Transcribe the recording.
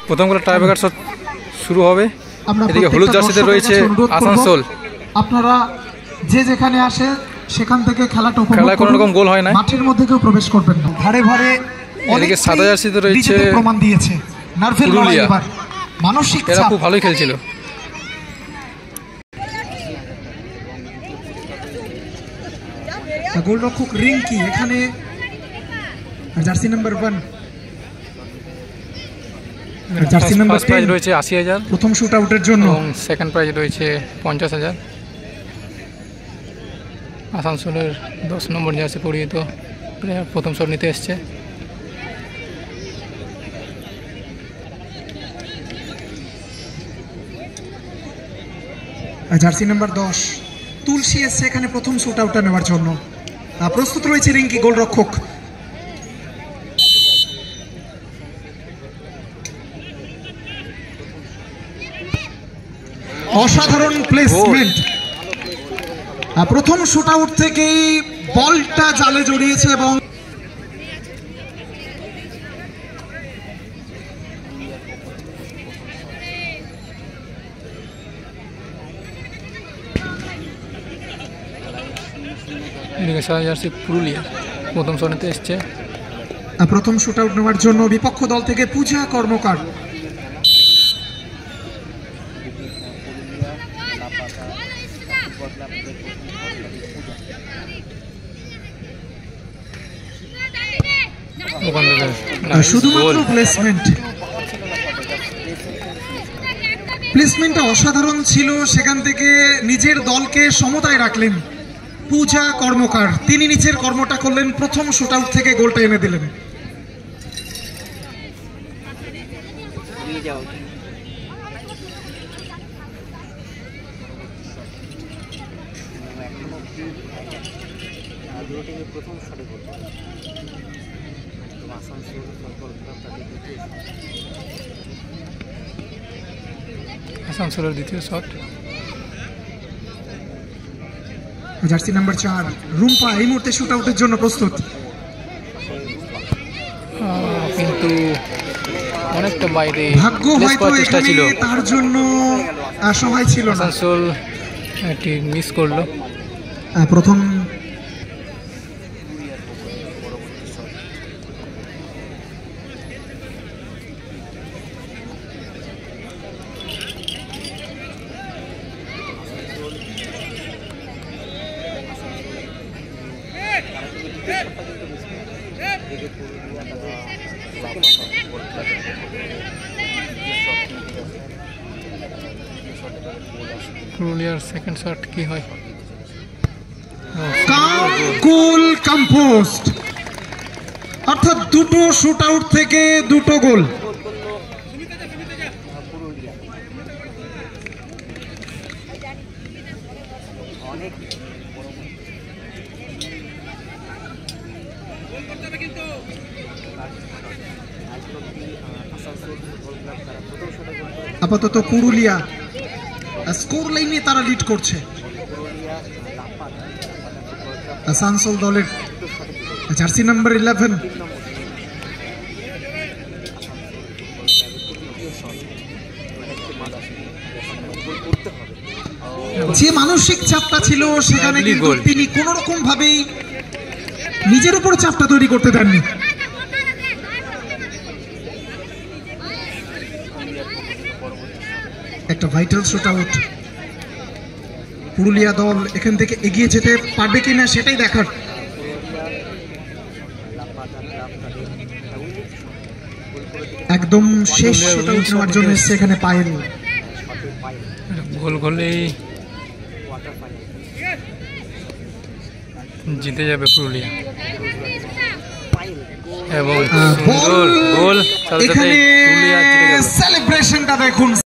প্রথম করে tiebreaker shot শুরু হবে। এদিকে হলুদ জার্সিতে রয়েছে আসানসোল। আপনারা যে যেখানে আসে সেখান থেকে খেলাটা খেলায় কোনো রকম গোল হয় না, মাঠের মধ্যে কেউ প্রবেশ করবেন না। ধারে ধারে এদিকে সাদা জার্সিতে রয়েছে প্রমাণ দিয়েছে নার্ভেল লড়াই, এবার মানসিক এরা চাপ। খুব ভালোই খেলছিল। গোলরক্ষক রিঙ্কি এখানে jersey number 1, jersey number 10 prize রয়েছে 80,000 প্রথম শুট আউটের জন্য, এবং সেকেন্ড প্রাইজ রয়েছে 50,000। আসানসোলের 10 নম্বর জার্সি পরিহিত প্লেয়ার প্রথম শট নিতে এসছে। জার্সি নাম্বার 10 তুলসী এসছে এখানে প্রথম শুট আউটটা নেওয়ার জন্য। প্রস্তুত রয়েছে রিঙ্কি গোলরক্ষক। অসাধারণ প্লেসমেন্ট, প্রথম শুট আউট থেকেই বলটা জালে জড়িয়েছে এবং জার্সি পুরুলিয়া প্রথম শট নিতে এসছে। প্রথম শুট আউট নেওয়ার জন্য বিপক্ষ দল থেকে পূজা কর্মকার। শুধুমাত্র প্লেসমেন্টটা অসাধারণ ছিল, সেখান থেকে নিজের দলকে সমতায় রাখলেন পূজা কর্মকার। তিনি নিজের কর্মটা করলেন, প্রথম শুট আউট থেকে গোলটা এনে দিলেন। আসানসোলের দ্বিতীয় শট। জার্সি নাম্বার 4 রুম্পা এই মুহূর্তে শুট আউটের জন্য প্রস্তুত, কিন্তু অনেকটা বাইরে ভাগ্য হয়তো এখানে তার জন্য সহায় ছিল না। আসানসোল একটি মিস করলো। প্রথম পুরুলিয়ার সেকেন্ড শট কি হয়? গোল কম্পোস্ট, অর্থাৎ দুটো শুট আউট থেকে দুটো গোল। আপাতত পুরুলিয়া স্কোর লাইনে তারা লিড করছে। আসানসোল দলের জার্সি নাম্বার 11 যে মানসিক চাপটা ছিল সেখানে কিন্তু তিনি কোন রকম ভাবেই নিজের উপর চাপটা তৈরি করতে দেননি। একটা ভাইটাল শুট আউট, পুরুলিয়া দল এখান থেকে এগিয়ে যেতে পারবে কিনা সেটাই দেখার। একদম শেষ শুট আউট নেওয়ার জন্য সেখানে পায়েল। গোল গোলেই জিতে যাবে পুরুলিয়া এবং সুন্দর গোল, এখানে সেলিব্রেশনটা দেখুন।